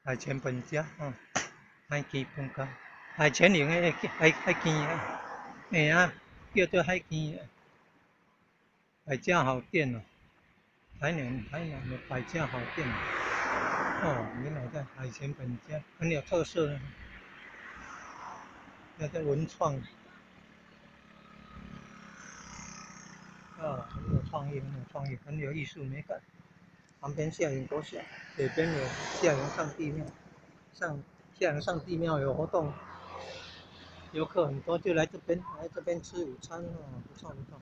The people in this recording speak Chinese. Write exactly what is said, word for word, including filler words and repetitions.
海前本家哦，海基本家，海前用的海海基啊，哎啊，叫做海基啊，百家好店哦，台南台南的百家好店哦，原来在海前本家很有特色呢，那在文创啊，很有创意，很有创意，很有艺术美感。旁边下营国小，北边有下营上帝庙，上下营上帝庙有活动，游客很多就来这边来这边吃午餐哦，不错不错。